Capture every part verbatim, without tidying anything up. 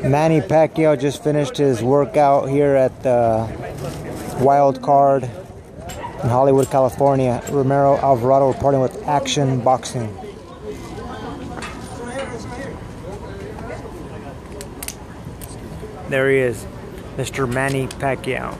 Manny Pacquiao just finished his workout here at the Wild Card in Hollywood, California. Romero Alvarado reporting with Action Boxing. There he is, Mister Manny Pacquiao.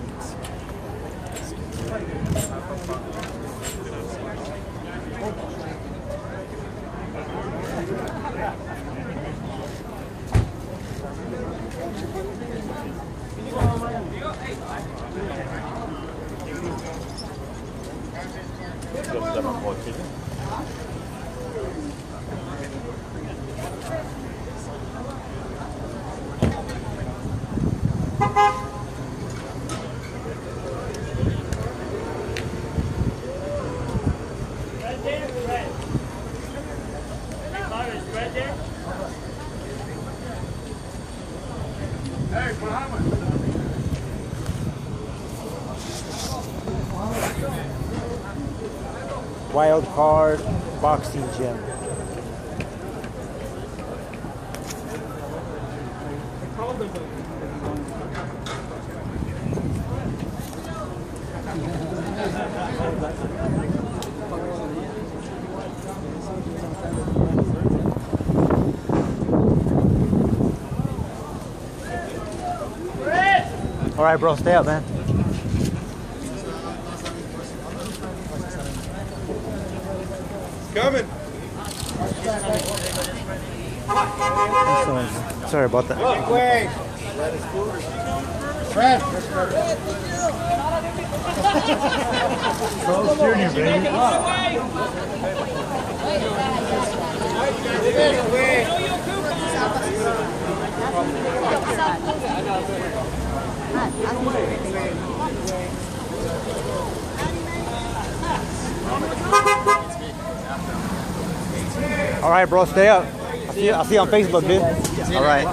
Wild Card Boxing Gym. All right, bro, stay up, man. Coming. Sorry, sorry about that. Look, wait. Fred. Carl's Junior, baby. All right, bro, stay up. I'll see you, I'll see you on Facebook, dude. All right.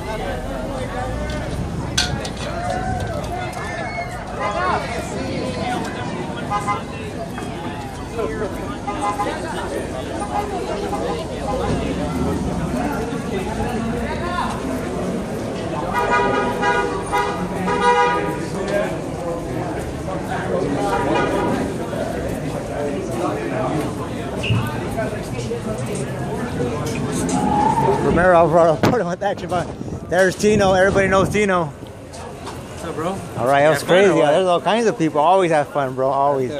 Romero Alvarado reporting with Action Boxing. There's Tino. Everybody knows Tino. What's up, bro? All right, that was crazy. Yeah, there's all kinds of people. Always have fun, bro. Always.